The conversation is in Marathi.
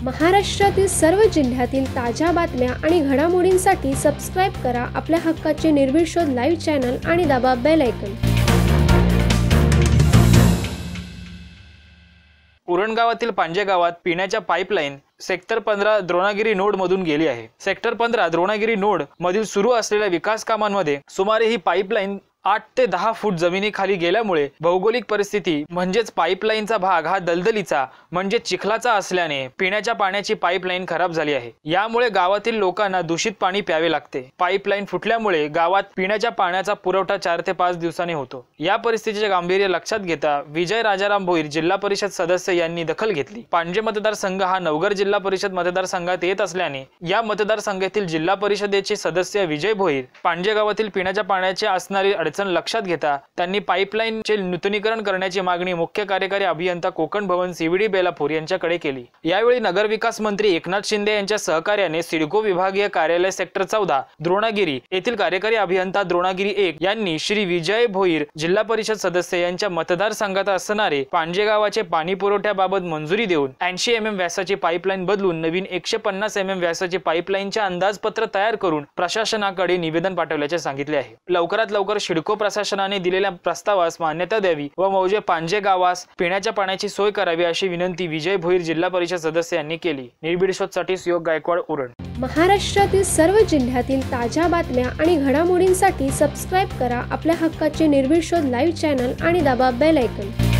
महाराष्ट्रातील सर्व जिल्ह्यातील ताज्या बातम्या आणि घडामोडींसाठी सबस्क्राईब करा आपल्या हक्काचे निर्भीड शोध लाईव्ह चॅनल आणि दाबा बेल आयकॉन। उरण गावातील पांजे गावात पिण्याच्या पाईपलाईन सेक्टर 15 द्रोणागिरी नोड मधून गेली आहे। सेक्टर 15 द्रोणागिरी नोड मधील सुरू असलेल्या विकास कामांमध्ये सुमारे ही पाईपलाईन 8 ते 10 फूट जमिनीखाली गेल्यामुळे भौगोलिक परिस्थिती म्हणजेच पाईपलाईनचा भाग हा दलदलीचा म्हणजे चिखलाचा असल्याने पिण्याच्या पाण्याची पाईपलाईन खराब झाली आहे। यामुळे गावातील लोकांना दूषित पाणी प्यावे लागते। पाईपलाईन फुटल्यामुळे गावात पिण्याच्या पाण्याचा पुरवठा 4 ते 5 दिवसांनी होतो। या परिस्थितीचे गांभीर्य लक्षात घेता विजय राजाराम भोईर जिल्हा परिषद सदस्य यांनी दखल घेतली। पांजे मतदारसंघ हा नवघर जिल्हा परिषद मतदारसंघात येत असल्याने या मतदारसंघातील जिल्हा परिषदेचे सदस्य विजय भोईर पांजे गावातील पिण्याच्या पाण्याची असणारी अडचण लक्षात घेता त्यांनी पाईपलाईनचे नूतनीकरण करण्याची मागणी मुख्य कार्यकारी अभियंता कोकण भवन सीव्हीडी बेलापूर यांच्याकडे केली। यावेळी नगरविकास मंत्री एकनाथ शिंदे यांच्या सहकार्याने सिडको विभागीय कार्यालय सेक्टर 14 द्रोणागिरी येथील कार्यकारी अभियंता द्रोणागिरी 1 यांनी श्री विजय भोईर जिल्हा परिषद सदस्य यांच्या मतदारसंघात असणारे पांजे गावाचे पाणी पुरवठ्याबाबत मंजुरी देऊन 80 mm व्यासाची पाईपलाईन बदलून नवीन 150 mm व्यासाची पाईपलाईनचे अंदाजपत्र तयार करून प्रशासनाकडे निवेदन पाठवल्याचे सांगितले आहे। लवकरात लवकर सिडको प्रशासनाने दिलेल्या प्रस्तावास मान्यता द्यावी व मौजे पांजे गावास पिण्याच्या पाण्याची सोय करावी अशी विनंती विजय भोईर जिल्हा परिषद सदस्य यांनी केली। निर्भीड शोधसाठी सुयोग गायकवाड उरण। महाराष्ट्रातील सर्व जिल्ह्यातील ताज्या बातम्या आणि घडामोडींसाठी सबस्क्राईब करा आपल्या हक्काचे निर्भीड शोध लाईव्ह चॅनल आणि दाबा बेल आयकॉन।